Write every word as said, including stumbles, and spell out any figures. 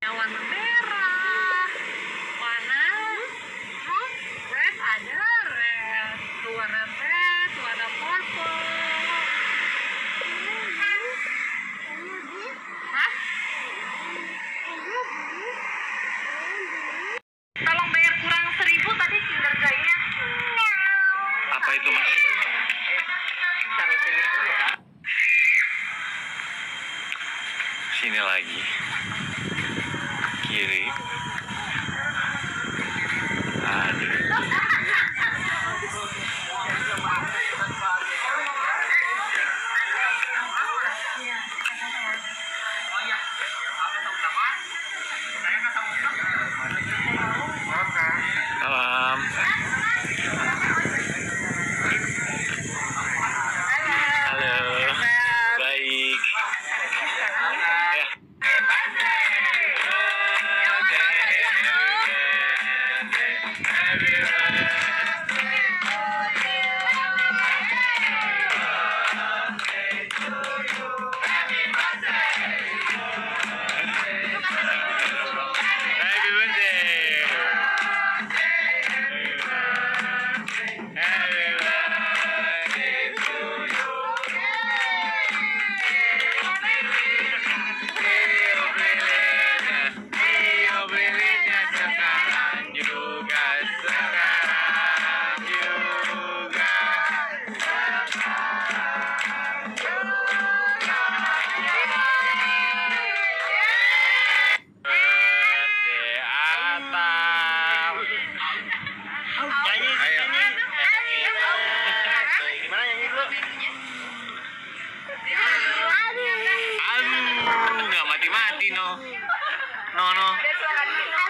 warna merah, warna red, ada red, tuh warna red, tuh ada purple. Hah? Tolong bayar kurang seribu tadi Kinder Joy-nya. Apa itu, Mas? Sini lagi. Kiri. Aduh. Salam. Halo. Baik. Ya. Aduh, nggak mati-mati no, no no.